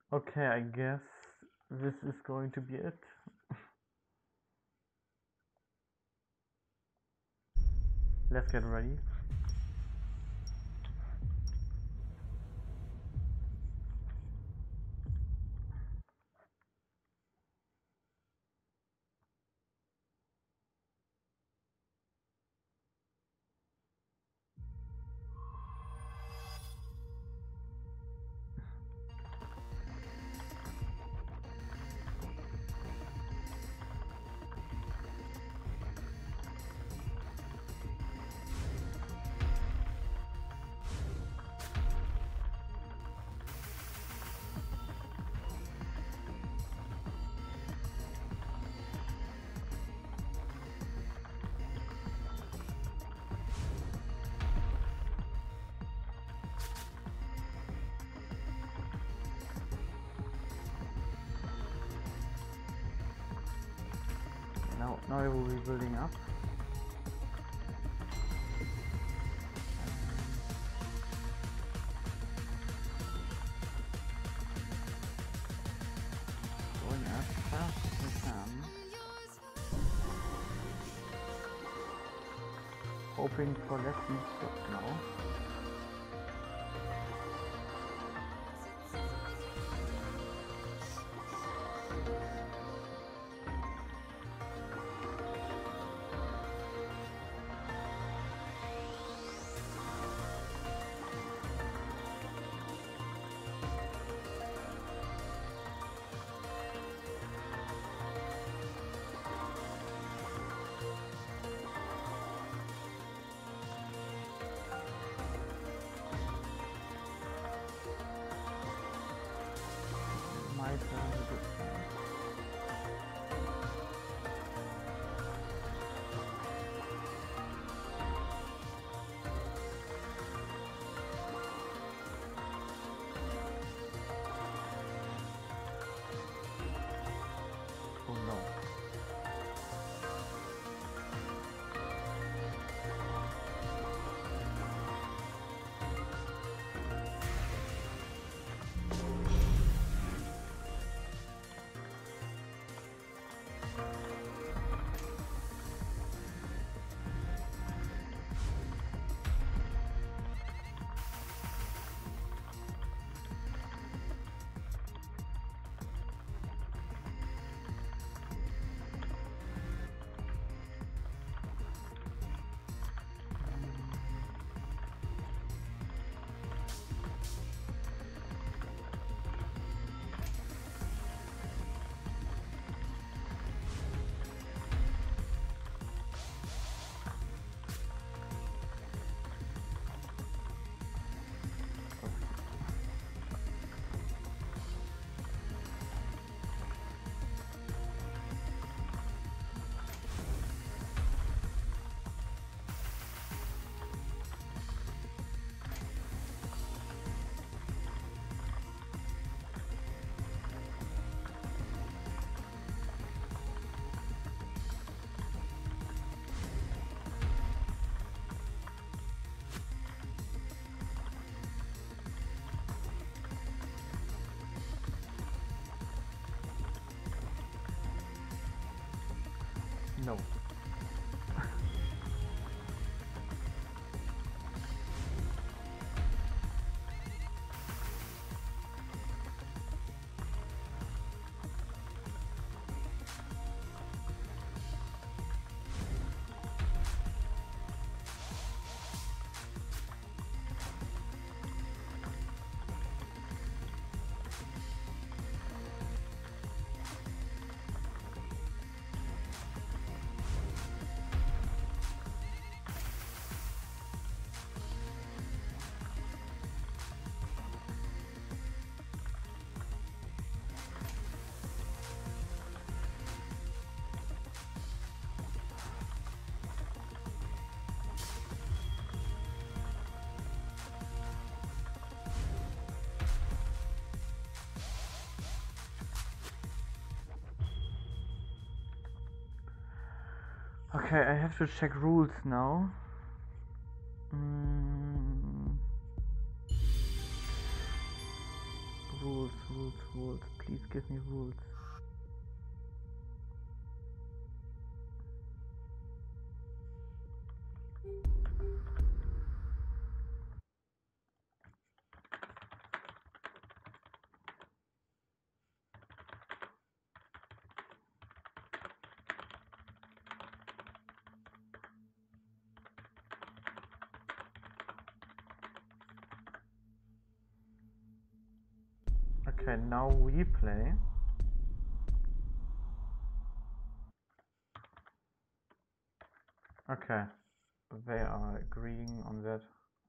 Okay, I guess this is going to be it. Let's get ready. Now it will be building up. Going as fast as we can. Hoping for less heat shock now. Might have a good chance. Oh no. No. Okay, I have to check rules now. rules, rules, rules. Please give me rules. Okay, now we play. Okay, they are agreeing on that.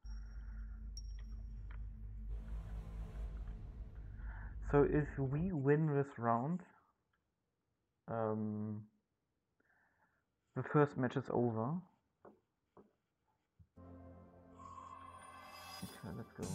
So if we win this round, the first match is over. Okay, let's go.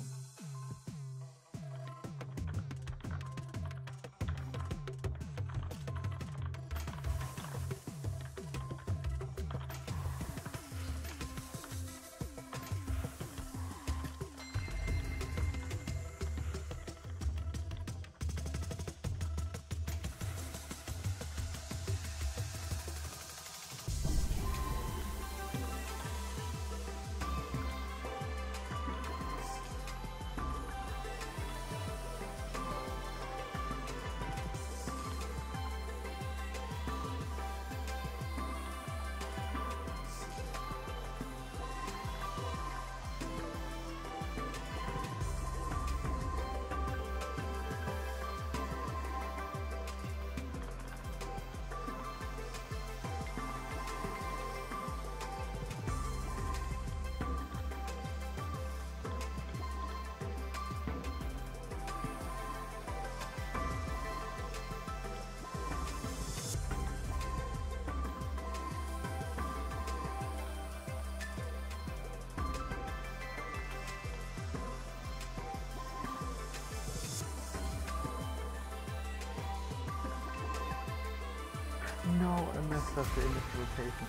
No, I messed up the image rotation.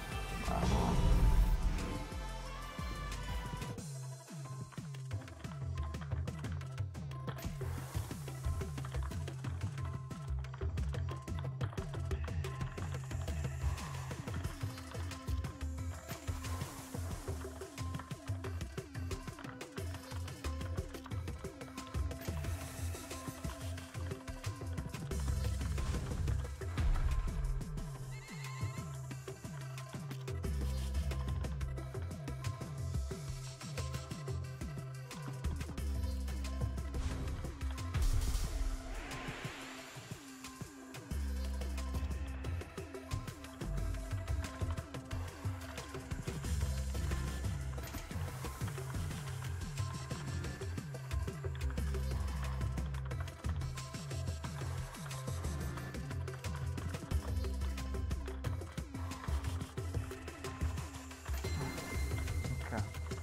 Okay.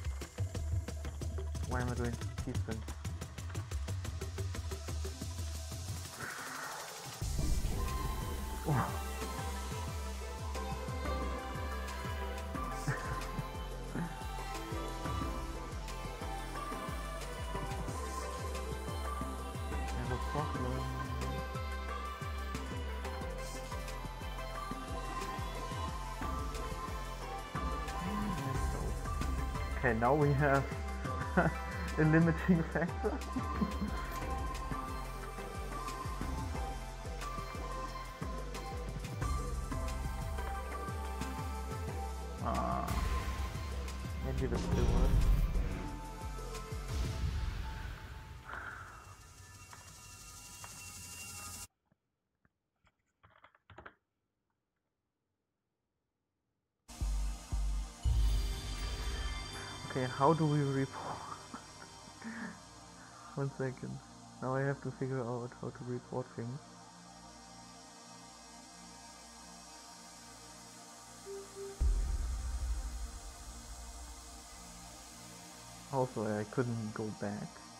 Why am I doing T-spin? There's a problem. Okay, now we have a limiting factor. Maybe this still works. Okay, how do we report? 1 second. Now I have to figure out how to report things. Also, I couldn't go back.